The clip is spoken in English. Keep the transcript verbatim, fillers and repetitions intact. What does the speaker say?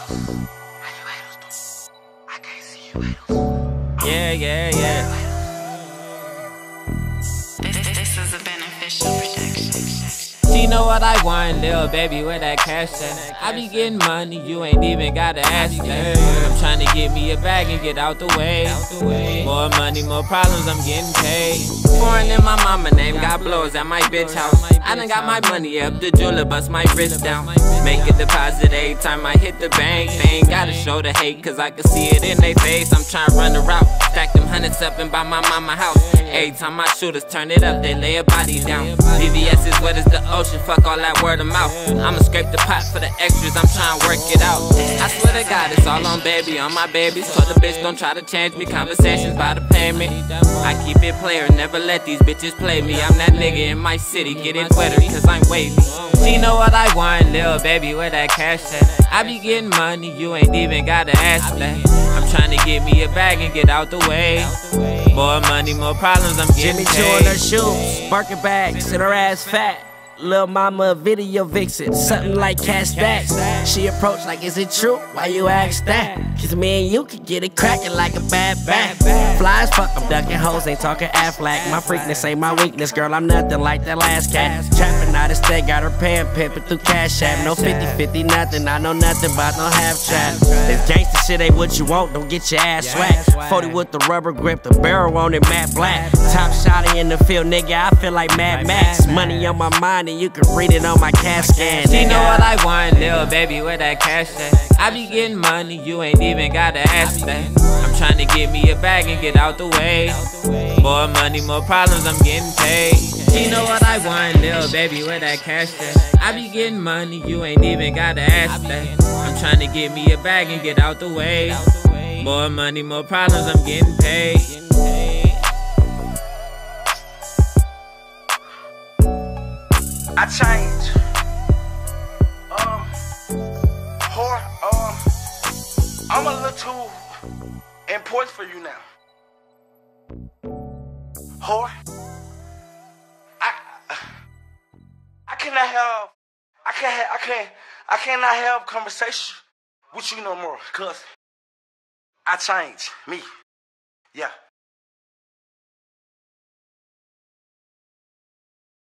Yeah, yeah, yeah. This, this is a beneficial production. She know what I want, little baby, where that cash at? I be getting money, you ain't even gotta ask that. I'm tryna get me a bag and get out the way. More money, more problems, I'm getting paid. Foreign in my mama name, got blows at my bitch house. I done got my money up, the jeweler bust my wrist down. Make a deposit every time I hit the bank. They ain't gotta show the hate, cause I can see it in their face. I'm tryna run the route, stack them hundreds up and buy my mama house. Every time my shooters turn it up, they lay a body down. V V S is wet as the ocean, fuck all that word of mouth. I'ma scrape the pot for the extras, I'm tryna work it out. I swear to God, it's all on baby, on my babies. Told the bitch don't try to change me, conversations by the payment. I keep it player, never let these bitches play me. I'm that nigga in my city, get it wetter cause I'm wavy. She know what I want, little baby, where that cash at? I be getting money, you ain't even gotta ask that. I'm tryna get me a bag and get out the way. More money, more problems, I'm getting Jimmy Choo in her paid. shoes, Birkin bags, and her ass fat. Lil' mama a video vixen, something like cash stacks. She approached like, is it true? Why you ask that? Cause me and you can get it crackin' like a bad bat. Fly as fuck, I'm ducking hoes, ain't talking Aflac. My freakness ain't my weakness, girl, I'm nothing like that last cat. Trapping out of state, got her pan pimpin' through Cash App. No fifty fifty nothing, I know nothing about no half trap. If gangsta shit ain't what you want, don't get your ass swacked. forty with the rubber grip, the barrel on it matte black. Top shotty in the field, nigga, I feel like Mad Max. Money on my mind and you can read it on my cash scan. She know what I want, little baby, where that cash at? I be getting money, you ain't even gotta ask that. I'm tryna get me a bag and get out the way. More money, more problems, I'm getting paid. She know what I want, little baby, where that cash at? I be getting money, you ain't even gotta ask that. I'm tryna get me a bag and get out the way. More money, more problems, I'm getting paid. I changed. Um, whore, um, I'm a little too important for you now. Whore, I, I cannot have, I can't, have, I can't, I cannot have conversation with you no more, cause I changed me. Yeah.